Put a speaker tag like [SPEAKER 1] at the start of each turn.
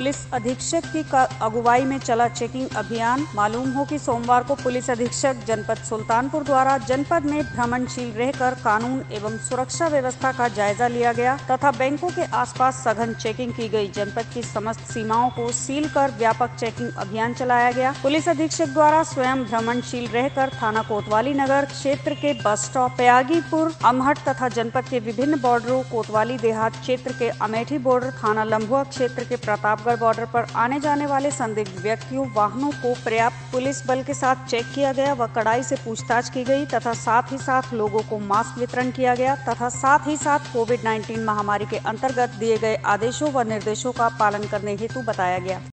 [SPEAKER 1] Police अधीक्षक की अगुवाई में चला चेकिंग अभियान। मालूम हो कि सोमवार को पुलिस अधीक्षक जनपद सुल्तानपुर द्वारा जनपद में भ्रमणशील रहकर कानून एवं सुरक्षा व्यवस्था का जायजा लिया गया तथा बैंकों के आसपास सघन चेकिंग की गई। जनपद की समस्त सीमाओं को सील कर व्यापक चेकिंग अभियान चलाया गया। पुलिस अधीक्षक द्वारा स्वयं भ्रमणशील रहकर थाना कोतवाली नगर क्षेत्र के बस स्टॉप, प्यागीपुर, अमहट तथा जनपद के विभिन्न बॉर्डरों, कोतवाली देहात क्षेत्र के अमेठी बॉर्डर, थाना लंबुआ क्षेत्र के प्रतापगढ़ बॉर्डर पर आने जाने वाले संदिग्ध व्यक्तियों, वाहनों को पर्याप्त पुलिस बल के साथ चेक किया गया व कड़ाई से पूछताछ की गई तथा साथ ही साथ लोगों को मास्क वितरण किया गया तथा साथ ही साथ कोविड-19 महामारी के अंतर्गत दिए गए आदेशों व निर्देशों का पालन करने हेतु बताया गया।